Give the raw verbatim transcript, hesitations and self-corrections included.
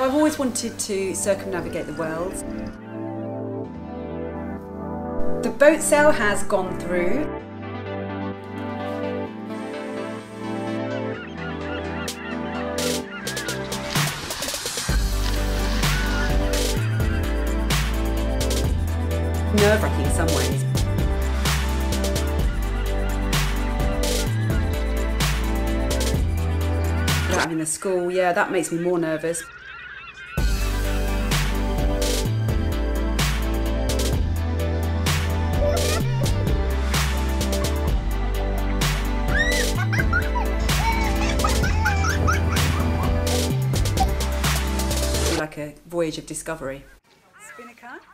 I've always wanted to circumnavigate the world. The boat sail has gone through. Nerve-wracking in some ways. Having the school, yeah, that makes me more nervous. Like a voyage of discovery. Spinnaker.